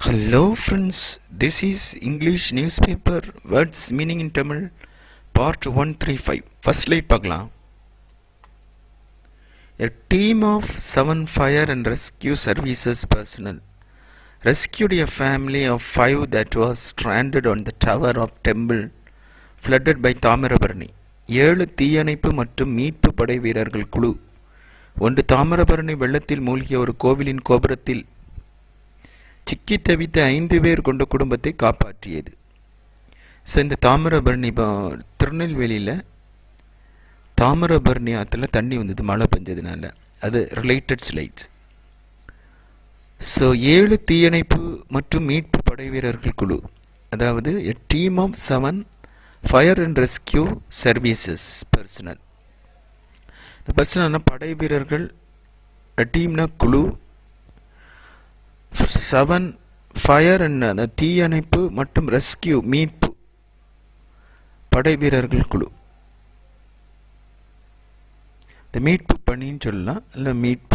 Hello friends, this is English newspaper words meaning in Tamil part 135. First slide பார்க்கலாம். A team of 7 fire and rescue services personnel rescued a family of 5 that was stranded on the tower of temple flooded by Thamirabarani. 7 தீயணைப்பு மற்றும் மீட்பு படை வீரர்கள் குழு ஒன்று தாமிரபரணி வெள்ளத்தில் மூழ்கிய ஒரு கோவிலின் கோபுரத்தில் சிக்கி தவித்த 5 பேர் கொண்ட குடும்பத்தை காப்பாற்றியது. ஸோ இந்த தாமிரபரணி திருநெல்வேலியில் தாமிரபரணி ஆற்றுல தண்ணி வந்தது மழை பெஞ்சதுனால, அது ரிலேட்டட் ஸ்லைட்ஸ். ஸோ 7 தீயணைப்பு மற்றும் மீட்பு படை வீரர்கள் குழு, அதாவது a team of 7 fire and rescue services personnel. இந்த பர்சனல்னா படை வீரர்கள், டீம்னா குழு, 7 ஃபயர் அண்ட் அந்த தீயணைப்பு மற்றும் ரெஸ்கியூ மீட்பு படை வீரர்கள் குழு. இந்த மீட்பு பணின்னு சொல்லலாம், இல்லை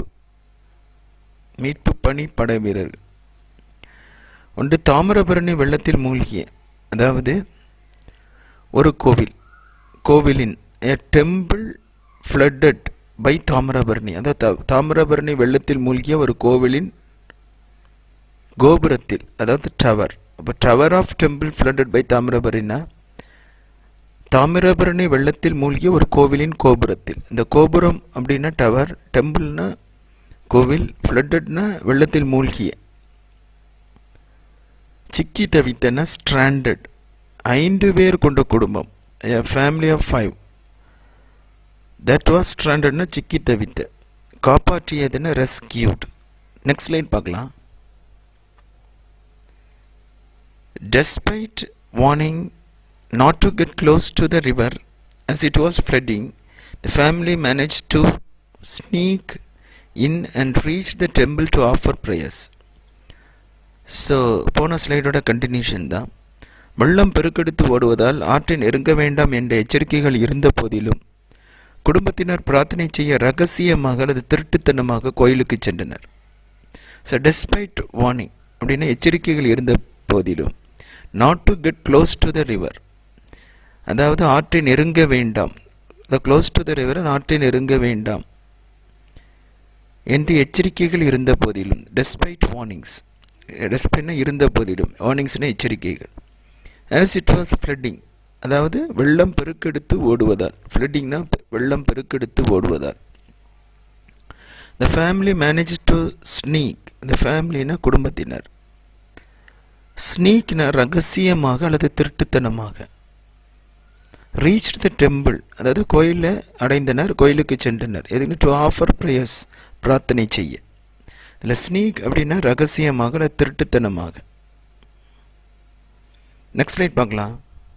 மீட்பு பணி படை வீரர்கள். ஒன்று தாமிரபரணி வெள்ளத்தில் மூழ்கிய, அதாவது ஒரு கோவிலின் a temple flooded by Thamirabarani, அதாவது தாமிரபரணி வெள்ளத்தில் மூழ்கிய ஒரு கோவிலின் கோபுரத்தில், அதாவது டவர். அப்போ tower of temple flooded by தாமிரபரணினா தாமிரபரணி வெள்ளத்தில் மூழ்கிய ஒரு கோவிலின் கோபுரத்தில். இந்த கோபுரம் அப்படின்னா டவர், டெம்பிள்னா கோவில், ஃப்ளட்டட்னா வெள்ளத்தில் மூழ்கிய, சிக்கி தவித்தனா ஸ்ட்ராண்டட் 5 பேர் கொண்ட குடும்பம், ஃபேமிலி ஆஃப் 5 தட் வாஸ் ஸ்ட்ராண்டட்னா சிக்கி தவித்த, காப்பாற்றியதுன்னா ரெஸ்கியூட். நெக்ஸ்ட் லைன் பார்க்கலாம். Despite warning not to get close to the river as it was flooding, the family managed to sneak in and reach the temple to offer prayers. So, போன ஸ்லைடோட continuation தான். வெள்ளம் பெருக்கெடுத்து ஓடுவதால் ஆற்றை நெருங்க வேண்டாம் என்ற எச்சரிக்கைகள் இருந்த போதிலும் குடும்பத்தினர் பிரார்த்தனை செய்ய ரகசியமாக அல்லது திருட்டுத்தனமாக கோயிலுக்கு சென்றனர். ஸோ டெஸ்பைட் வார்னிங் அப்படின்னா எச்சரிக்கைகள் இருந்த போதிலும், not to get close to the river, அதாவது ஆற்றை நெருங்க வேண்டாம், க்ளோஸ் டு த ரிவர் ஆற்றை நெருங்க வேண்டாம் என்று எச்சரிக்கைகள் இருந்த போதிலும், டெஸ்பைட் வார்னிங்ஸ், டெஸ்பைட்னா இருந்த போதிலும், வார்னிங்ஸ்னா எச்சரிக்கைகள். ஆஸ் இட் வாஸ் ஃப்ளட்டிங், அதாவது வெள்ளம் பெருக்கெடுத்து ஓடுவதால், ஃப்ளட்டிங்னா வெள்ளம் பெருக்கெடுத்து ஓடுவதால். The family manage to sneak, இந்த ஃபேமிலினா குடும்பத்தினர், ஸ்னீக்னா ரகசியமாக அல்லது திருட்டுத்தனமாக, ரீச் த டெம்பிள் அதாவது கோயிலில் அடைந்தனர், கோயிலுக்கு சென்றனர். எதுக்கு? டு ஆஃபர் ப்ரேயர்ஸ், பிரார்த்தனை செய்ய. இதில் ஸ்னீக் அப்படின்னா ரகசியமாக அல்லது திருட்டுத்தனமாக. நெக்ஸ்ட் ஸ்லைட் பார்க்கலாம்.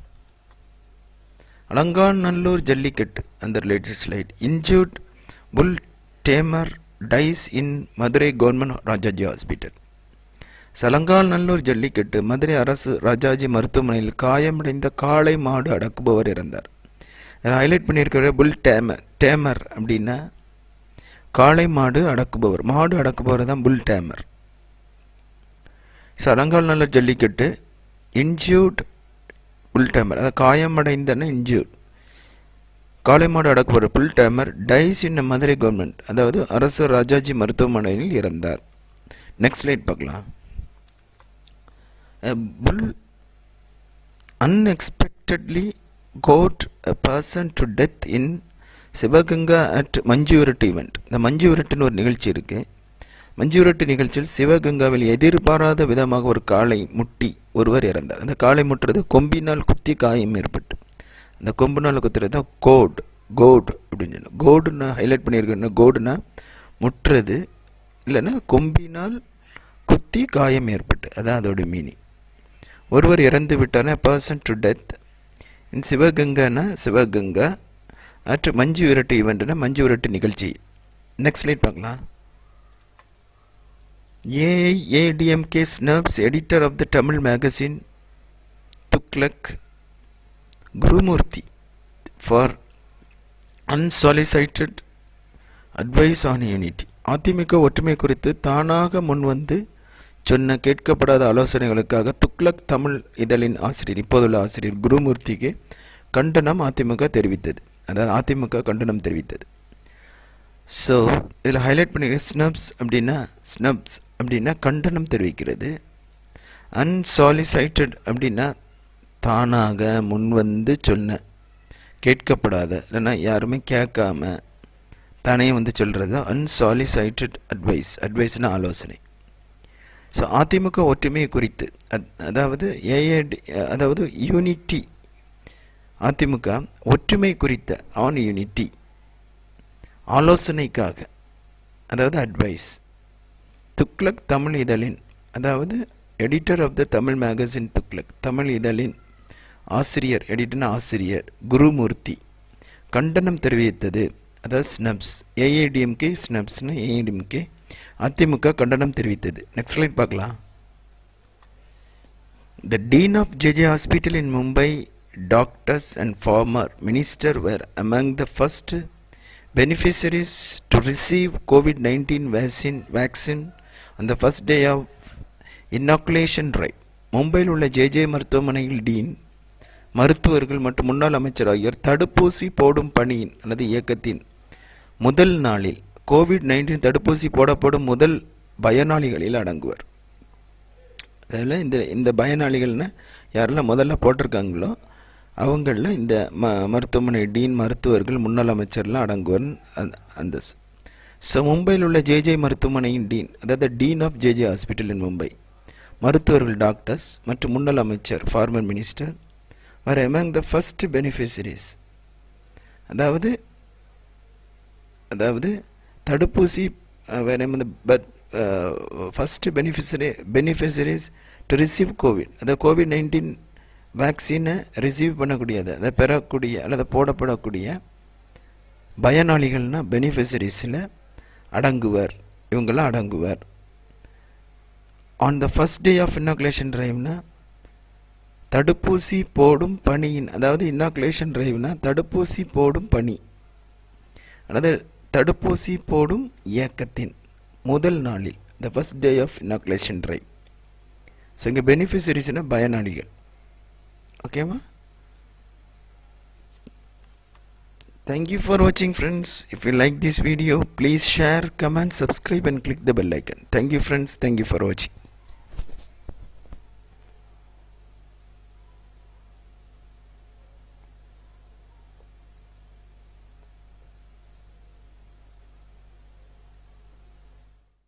அலங்காநல்லூர் ஜல்லிக்கட்டு, அந்த related slide. Injured bull tamer dies in Madurai government Rajaji hospital. Alanganallur Jallikattu Madurai அரசு ராஜாஜி மருத்துவமனையில் காயமடைந்த காளை மாடு அடக்குபவர் இறந்தார். இதில் ஹைலைட் பண்ணியிருக்கிற புல் டேமர் அப்படின்னா காளை மாடு அடக்குபவர், மாடு அடக்குபவர் தான் bull tamer. Alanganallur Jallikattu injured bull tamer, அதாவது காயமடைந்தன இன்ஜூர்ட், காளை மாடு அடக்குபவர் bull tamer dies in Madurai government, அதாவது அரசு ராஜாஜி மருத்துவமனையில் இறந்தார். நெக்ஸ்ட் ஸ்லைட் பார்க்கலாம். A bull unexpectedly got a person to death in Sivaganga at Manjuvirattu event. இந்த மஞ்சுவிரட்டுன்னு ஒரு நிகழ்ச்சி இருக்கு. மஞ்சுவிரட்டு நிகழ்ச்சியில் சிவகங்காவில் எதிர்பாராத விதமாக ஒரு காளை முட்டி ஒருவர் இறந்தார். அந்த காளை முட்டுறது கொம்பினால் குத்தி காயம் ஏற்பட்டு, அந்த கொம்பினால் குத்துறது தான் கோட் அப்படின்னு சொல்லணும். கோடுன்னு ஹைலைட் பண்ணியிருக்கேன். கோடுனா முட்டுறது, இல்லைன்னா கொம்பினால் குத்தி காயம் ஏற்பட்டு, அதான் அதோட மீனிங். ஒருவர் இறந்து விட்டார்னா பர்சன் டு டெத் இன் சிவகங்கானா சிவகங்கா, அட் மஞ்சு விரட்டு ஈவெண்ட்னா மஞ்சு விரட்டு நிகழ்ச்சி. நெக்ஸ்ட் ஸ்லைட் பார்க்கலாம். AIADMK snubs editor of the Tamil magazine Thuglak Gurumurthy for unsolicited advice on unity. அதிமுக ஒற்றுமை குறித்து தானாக முன்வந்து சொன்ன கேட்கப்படாத ஆலோசனைகளுக்காக துக்ளக் தமிழ் இதழின் ஆசிரியர், இப்போதுள்ள ஆசிரியர் குருமூர்த்திக்கு கண்டனம் அதிமுக தெரிவித்தது. அதாவது அதிமுக கண்டனம் தெரிவித்தது. ஸோ இதில் ஹைலைட் பண்ணிக்கிறேன். ஸ்னப்ஸ் அப்படின்னா கண்டனம் தெரிவிக்கிறது. அன்சாலிசைட்டட் அப்படின்னா தானாக முன்வந்து சொன்ன, கேட்கப்படாத, இல்லைன்னா யாருமே கேட்காம தானே வந்து சொல்கிறது அன்சாலிசைட்டட் அட்வைஸ்னா ஆலோசனை. ஸோ அதிமுக ஒற்றுமை குறித்து, அதாவது அதாவது யூனிட்டி, அதிமுக ஒற்றுமை குறித்த ஆன் யூனிட்டி ஆலோசனைக்காக, அதாவது அட்வைஸ், துக்ளக் தமிழ் இதழின், அதாவது editor of the Tamil magazine Thuglak Tamil இதழின் ஆசிரியர், எடிட்டர்னா ஆசிரியர் குருமூர்த்தி கண்டனம் தெரிவித்தது. அதாவது ஸ்னப்ஸ், ஏஐடிஎம்கே, ஸ்னப்ஸ்னா ஏஐடிஎம்கே, அதிமுக கண்டனம் தெரிவித்தது. நெக்ஸ்ட் ஸ்லைட் பார்க்கலாம். The Dean of JJ Hospital in Mumbai, doctors and former minister were among the first beneficiaries to receive COVID-19 vaccine on the first day of inoculation drive. மும்பையில் உள்ள JJ மருத்துவமனையில் dean, மருத்துவர்கள் மற்றும் முன்னாள் அமைச்சர் ஆகியோர் தடுப்பூசி போடும் பணியின் அல்லது இயக்கத்தின் முதல் நாளில் COVID-19 தடுப்பூசி போடப்படும் முதல் பயனாளிகளில் அடங்குவர். அதில் இந்த பயனாளிகள்னா யாரெல்லாம் முதல்ல போட்டிருக்காங்களோ அவங்களில் இந்த மருத்துவமனை டீன், மருத்துவர்கள், முன்னாள் அமைச்சர்லாம் அடங்குவர். அந்த ஸோ மும்பையில் உள்ள ஜேஜே மருத்துவமனையின் டீன், அதாவது dean of JJ hospital in Mumbai, மருத்துவர்கள், டாக்டர்ஸ் மற்றும் முன்னாள் அமைச்சர் former minister were among the first beneficiaries. அதாவது தடுப்பூசி first beneficiaries to receive COVID, அதாவது COVID-19 வேக்சினை ரிசீவ் பண்ணக்கூடியது, அதை பெறக்கூடிய அல்லது போடப்படக்கூடிய பயனாளிகள்னால் பெனிஃபிஷரிஸில் அடங்குவர், இவங்களாம் அடங்குவர். On the first day of inoculation டிரைவ்னா தடுப்பூசி போடும் பணியின், அதாவது இன்னாகுலேஷன் டிரைவ்னா தடுப்பூசி போடும் பணி, அதாவது தடுப்பூசி போடும் இயக்கத்தின் முதல் நாளில், the first day of inoculation drive. So இங்கே பெனிஃபிஷரிஸ்னா பயனாளிகள். ஓகேவா? Thank you for watching, friends. If you like this video, please share, comment, subscribe and click the bell icon. Thank you, friends. Thank you for watching.